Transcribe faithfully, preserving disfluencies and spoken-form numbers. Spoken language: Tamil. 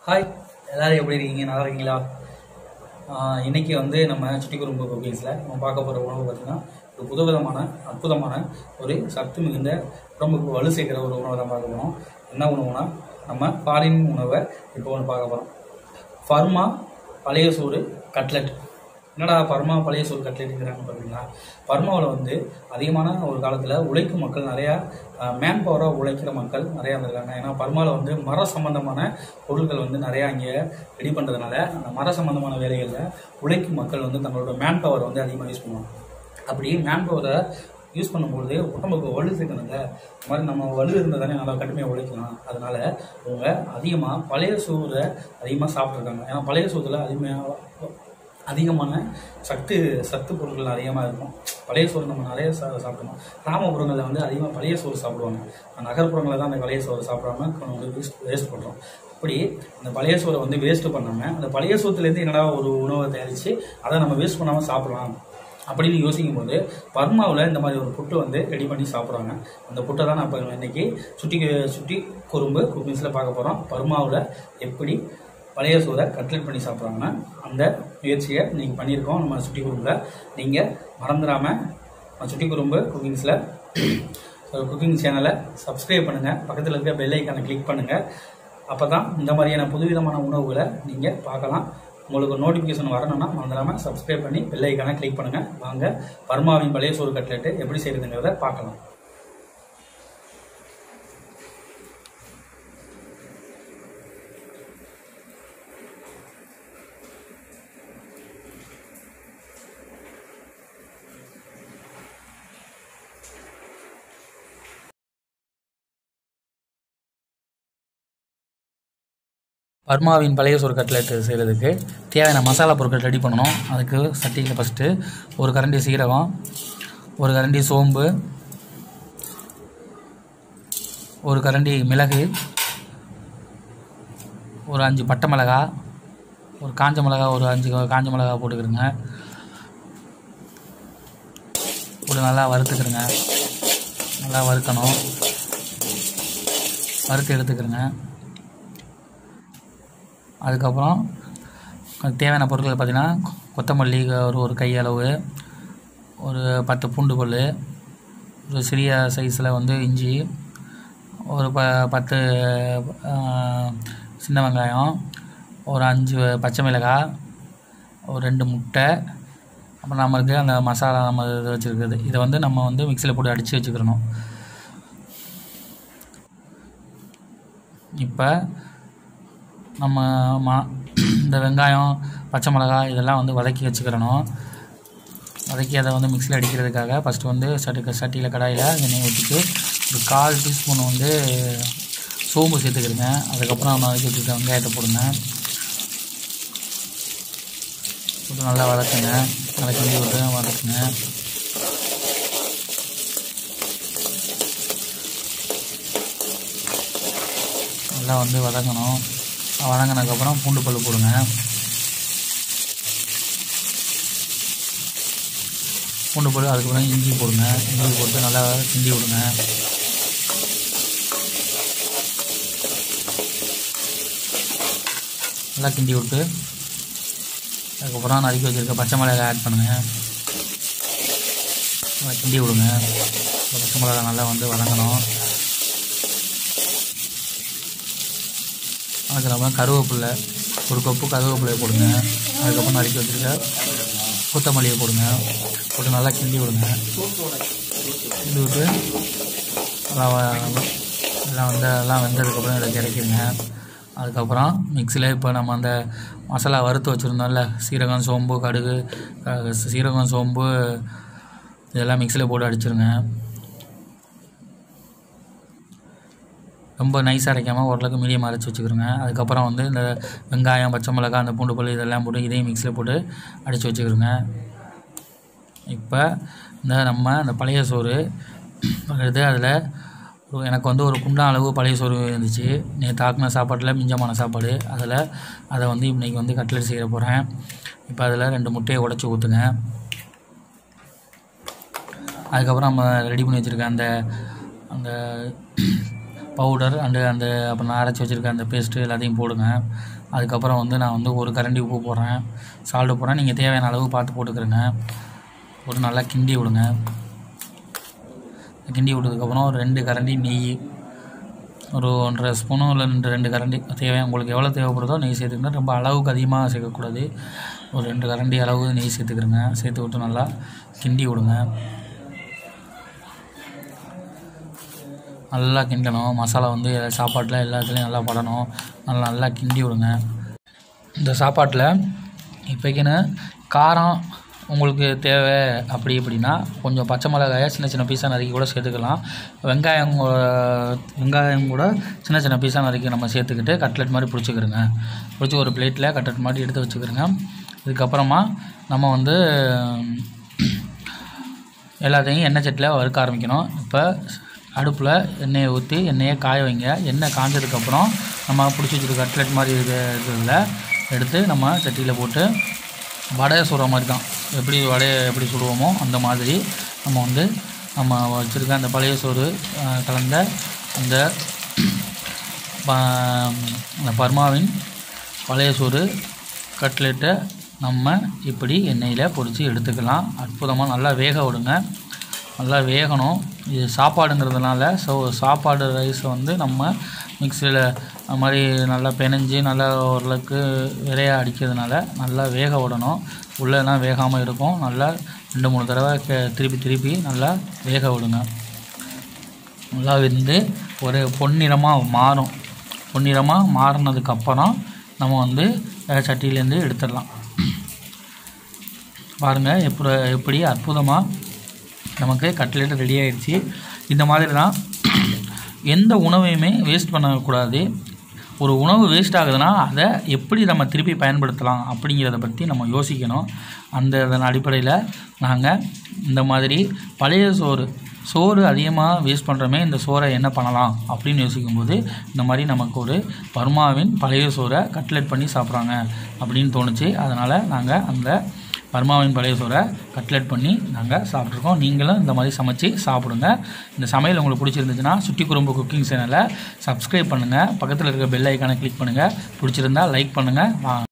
ஹாய், எல்லோரும் எப்படி இருக்கீங்க? நல்லா இருக்கீங்களா? இன்றைக்கி வந்து நம்ம சுட்டி குறும்பு குக்கீஸில் நம்ம பார்க்க போகிற உணவு பார்த்திங்கன்னா ஒரு புதுவிதமான அற்புதமான ஒரு சத்து மிகுந்த உடம்புக்கு வலு சேர்க்கிற ஒரு உணவை தான் பார்க்க போகிறோம். என்ன உணவுனா நம்ம ஃபாரின் உணவை இப்போ ஒன்று பார்க்க போகிறோம். ஃபர்மா பழைய சோறு கட்லெட். என்னடா பர்மா பழைய சோறு கட்லெட்டுங்கிறாங்க பார்த்தீங்களா? பர்மாவில் வந்து அதிகமான ஒரு காலத்தில் உழைக்கும் மக்கள் நிறையா மேன் பவராக உழைக்கிற மக்கள் நிறையா இருந்திருக்காங்க. ஏன்னா பர்மாவில் வந்து மர சம்பந்தமான பொருட்கள் வந்து நிறையா இங்கே ரெடி பண்ணுறதுனால அந்த மர சம்பந்தமான வேலைகளில் உழைக்கும் மக்கள் வந்து தங்களோட மேன் பவரை வந்து அதிகமாக யூஸ் பண்ணுவாங்க. அப்படி மேன் பவரை யூஸ் பண்ணும்போது உடம்புக்கு வலு சேர்க்கணுங்க. இந்த மாதிரி நம்ம வலு இருந்தால் தானே நல்லா கடுமையாக உழைக்கலாம். அதனால் அவங்க அதிகமாக பழைய சோறை அதிகமாக சாப்பிட்ருக்காங்க. ஏன்னா பழைய சோறில் அதிகமாக அதிகமான சத்து சத்து பொருட்கள் அதிகமாக இருக்கும். பழைய சோறு நம்ம நிறைய சா சாப்பிடணும். கிராமப்புறங்களில் வந்து அதிகமாக பழைய சோறு சாப்பிடுவாங்க. நகர்ப்புறங்களில் தான் அந்த பழைய சோறு சாப்பிடாம வந்து வேஸ்ட் வேஸ்ட் பண்ணுறோம். அப்படி அந்த பழைய சோறை வந்து வேஸ்ட்டு பண்ணாமல் அந்த பழைய சோத்துலேருந்து என்னடா ஒரு உணவை தயாரித்து அதை நம்ம வேஸ்ட் பண்ணாமல் சாப்பிடலாம் அப்படின்னு யோசிக்கும் போது பர்மாவில் இந்த மாதிரி ஒரு புட்டு வந்து ரெடி பண்ணி சாப்பிட்றாங்க. அந்த புட்டை தான் நான் இப்போ இன்றைக்கி சுட்டி சுட்டி குறும்பு குக்கிங்ஸில் பார்க்க போகிறோம். பர்மாவில் எப்படி பழைய சோறை கட்லெட் பண்ணி சாப்பிட்றாங்கன்னா அந்த முயற்சியை நீங்கள் பண்ணியிருக்கோம் நம்ம சுட்டி குறும்பில். நீங்கள் மறந்துடாமல் நம்ம சுட்டி குறும்பு குக்கிங்ஸில் குக்கிங் சேனலை சப்ஸ்கிரைப் பண்ணுங்கள். பக்கத்தில் இருக்க பெல் ஐக்கானை கிளிக் பண்ணுங்கள். அப்போ தான் இந்த மாதிரியான புதுவிதமான உணவுகளை நீங்கள் பார்க்கலாம். உங்களுக்கு நோட்டிஃபிகேஷன் வரணும்னா மறந்துடாமல் சப்ஸ்கிரைப் பண்ணி பெல் ஐக்கானை கிளிக் பண்ணுங்கள். வாங்க பர்மாவின் பழைய சோறு கட்லெட்டு எப்படி செய்கிறதுங்கிறத பார்க்கலாம். பர்மாவின் பழைய சோறு கட்லெட்டு செய்கிறதுக்கு தேவையான மசாலா பொருட்கள் ரெடி பண்ணணும். அதுக்கு சட்டியில் ஃபஸ்ட்டு ஒரு கரண்டி சீரகம், ஒரு கரண்டி சோம்பு, ஒரு கரண்டி மிளகு, ஒரு அஞ்சு பட்டை மிளகா, ஒரு காஞ்ச மிளகா, ஒரு அஞ்சு காஞ்ச மிளகா போட்டுக்கிறோங்க. போட்டு நல்லா வறுத்துக்கிறோங்க. நல்லா வறுக்கணும். வறுத்து எடுத்துக்கிறோங்க. அதுக்கப்புறம் தேவையான பொருட்கள் பார்த்திங்கன்னா கொத்தமல்லி ஒரு ஒரு கையளவு, ஒரு பத்து பூண்டு பல், ஒரு சிறிய சைஸில் வந்து இஞ்சி, ஒரு ப பத்து சின்ன வெங்காயம், ஒரு அஞ்சு பச்சை மிளகாய், ஒரு ரெண்டு முட்டை, அப்புறம் நம்மளுக்கு அந்த மசாலா நம்ம இது வச்சுருக்குது. இதை வந்து நம்ம வந்து மிக்சியில் போட்டு அடித்து வச்சுக்கிறணும். இப்போ நம்ம மா இந்த வெங்காயம் பச்சை மிளகாய் இதெல்லாம் வந்து வதக்கி வச்சுக்கிறணும். வதக்கி அதை வந்து மிக்சியில் அடிக்கிறதுக்காக ஃபஸ்ட்டு வந்து சட்டி சட்டியில் கடாயில் எண்ணெய் ஊற்றிட்டு ஒரு கால் டீஸ்பூன் வந்து சோம்பு சேர்த்துக்கிறேங்க. அதுக்கப்புறம் நம்ம வதக்கி வச்சுருக்க வெங்காயத்தை போடுங்க. போட்டு நல்லா வதக்குங்க. நல்லா கிண்டி விட்டு வதக்குங்க. நல்லா வந்து வதங்கணும். வதங்கினதுக்கப்புறம் பூண்டு பல் போடுங்க. பூண்டு பல் அதுக்கப்புறம் இஞ்சி போடுங்க. இஞ்சி போட்டு நல்லா கிண்டி விடுங்க. நல்லா கிண்டி விட்டு அதுக்கப்புறம் நறுக்கி வச்சுருக்க பச்சை மிளகாய் ஆட் பண்ணுங்கள். நல்லா கிண்டி விடுங்க. பச்சை மிளகாய் நல்லா வந்து வதங்கணும். அதுக்கப்புறம் கருவேப்பில்லை ஒரு கப்பு கருவேப்பிலையை போடுங்க. அதுக்கப்புறம் நறுக்கி வச்சுருக்க கொத்தமல்லியை போடுங்க. போட்டு நல்லா கிண்டி விடுங்க. கிண்டி விட்டு நல்லா எல்லாம் வந்து எல்லாம் வெந்ததுக்கப்புறம் இதை இறக்கிடுங்க. அதுக்கப்புறம் மிக்சியில் இப்போ நம்ம அந்த மசாலா வறுத்து வச்சுருந்தோம்ல, சீரகம் சோம்பு கடுகு சீரகம் சோம்பு இதெல்லாம் மிக்சியில் போட்டு அடிச்சிருங்க. ரொம்ப நைஸாக அரைக்காமல் ஓரளவுக்கு மீடியமாக அரைச்சி வச்சுக்கிறோங்க. அதுக்கப்புறம் வந்து இந்த வெங்காயம் பச்சை மிளகாய் அந்த பூண்டு பல் இதெல்லாம் போட்டு இதையும் மிக்சியில் போட்டு அடித்து வச்சுக்கிறோங்க. இப்போ இந்த நம்ம அந்த பழைய சோறு பண்ணுறது அதில் எனக்கு வந்து ஒரு குண்டா அளவு பழைய சோறு இருந்துச்சு. நேற்று ஆக்கின சாப்பாட்டில் மிஞ்சமான சாப்பாடு. அதில் அதை வந்து இன்றைக்கி வந்து கட்லெட் செய்ய போகிறேன். இப்போ அதில் ரெண்டு முட்டையை உடச்சி ஊற்றுங்க. அதுக்கப்புறம் நம்ம ரெடி பண்ணி வச்சுருக்க அந்த அந்த பவுடர் அண்டு அந்த அப்புறம் நான் அரைச்சி வச்சுருக்க அந்த பேஸ்ட்டு எல்லாத்தையும் போடுங்க. அதுக்கப்புறம் வந்து நான் வந்து ஒரு கரண்டி உப்பு போடுறேன், சால்ட்டு போடுறேன். நீங்கள் தேவையான அளவு பார்த்து போட்டுக்கிறங்க. ஒரு நல்லா கிண்டி விடுங்க. கிண்டி விட்டதுக்கப்புறம் ஒரு ரெண்டு கரண்டி நெய், ஒரு ஒன்றரை ஸ்பூனும் இல்லை ரெண்டு ரெண்டு கரண்டி தேவையான உங்களுக்கு எவ்வளோ தேவைப்படுதோ நெய் சேர்த்துக்கணும். ரொம்ப அளவுக்கு அதிகமாக சேர்க்கக்கூடாது. ஒரு ரெண்டு கரண்டி அளவு நெய் சேர்த்துக்கிறங்க. சேர்த்து விட்டு நல்லா கிண்டி விடுங்க. நல்லா கிண்டணும். மசாலா வந்து சாப்பாட்டில் எல்லாத்துலேயும் நல்லா படணும். நல்லா நல்லா கிண்டி விடுங்க. இந்த சாப்பாட்டில் இப்போக்கின்னு காரம் உங்களுக்கு தேவை அப்படி அப்படின்னா கொஞ்சம் பச்சை மிளகாயை சின்ன சின்ன பீஸாக நறுக்கி கூட சேர்த்துக்கலாம். வெங்காயம் வெங்காயம் கூட சின்ன சின்ன பீஸாக நறுக்கி நம்ம சேர்த்துக்கிட்டு கட்லெட் மாதிரி பிடிச்சிக்கிறோங்க. பிடிச்சி ஒரு பிளேட்டில் கட்லெட் மாதிரி எடுத்து வச்சுக்கிறோங்க. இதுக்கப்புறமா நம்ம வந்து எல்லாத்தையும் எண்ணெய் சட்டியில் வறுக்க ஆரம்பிக்கணும். இப்போ அடுப்பில் எண்ணெயை ஊற்றி எண்ணெயை காய வைங்க. எண்ணெய் காஞ்சதுக்கப்புறம் நம்ம பிடிச்சி வச்சுருக்க கட்லெட் மாதிரி இருக்க இருக்கிறதுல எடுத்து நம்ம சட்டியில் போட்டு வடையை சுடுற மாதிரி தான், எப்படி வடையை எப்படி சுடுவோமோ அந்த மாதிரி நம்ம வந்து நம்ம வச்சுருக்க அந்த பழைய சோறு கலந்த அந்த அந்த பர்மாவின் பழைய சோறு கட்லெட்டை நம்ம இப்படி எண்ணெயில் பொரித்து எடுத்துக்கலாம். அற்புதமாக நல்லா வேக விடுங்க. நல்லா வேகணும். இது சாப்பாடுங்கிறதுனால ஸோ சாப்பாடு ரைஸை வந்து நம்ம மிக்சியில் அது மாதிரி நல்லா பிணைஞ்சி நல்லா ஓரளவுக்கு விரையாக அடிக்கிறதுனால நல்லா வேக விடணும். உள்ளெல்லாம் வேகாமல் இருக்கும். நல்லா ரெண்டு மூணு தடவை கே திருப்பி திருப்பி நல்லா வேக விடுங்க. நல்லா வெந்து ஒரு பொன்னிறமாக மாறும். பொன்னிறமாக மாறினதுக்கப்புறம் நம்ம வந்து சட்டியிலேருந்து எடுத்துடலாம். பாருங்கள் எப்படி எப்படி அற்புதமாக நமக்கு கட்லெட் ரெடி ஆகிடுச்சு. இந்த மாதிரி தான் எந்த உணவையுமே வேஸ்ட் பண்ணக்கூடாது. ஒரு உணவு வேஸ்ட் ஆகுதுன்னா அதை எப்படி நம்ம திருப்பி பயன்படுத்தலாம் அப்படிங்கிறத பற்றி நம்ம யோசிக்கணும். அந்த அதன் அடிப்படையில் நாங்கள் இந்த மாதிரி பழைய சோறு சோறு அதிகமாக வேஸ்ட் பண்ணுறோமே, இந்த சோறை என்ன பண்ணலாம் அப்படின்னு யோசிக்கும்போது இந்த மாதிரி நமக்கு ஒரு பர்மாவின் பழைய சோறை கட்லெட் பண்ணி சாப்பிட்றாங்க அப்படின்னு தோணுச்சு. அதனால் நாங்கள் அந்த பர்மாவின் பழைய சோறை கட்லெட் பண்ணி நாங்கள் சாப்பிட்ருக்கோம். நீங்களும் இந்த மாதிரி சமைச்சு சாப்பிடுங்க. இந்த சமையல் உங்களுக்கு பிடிச்சிருந்துச்சுன்னா சுட்டி குறும்பு குக்கிங் சேனலை சப்ஸ்கிரைப் பண்ணுங்கள். பக்கத்தில் இருக்க பெல் ஐக்கானை கிளிக் பண்ணுங்கள். பிடிச்சிருந்தா லைக் பண்ணுங்கள்.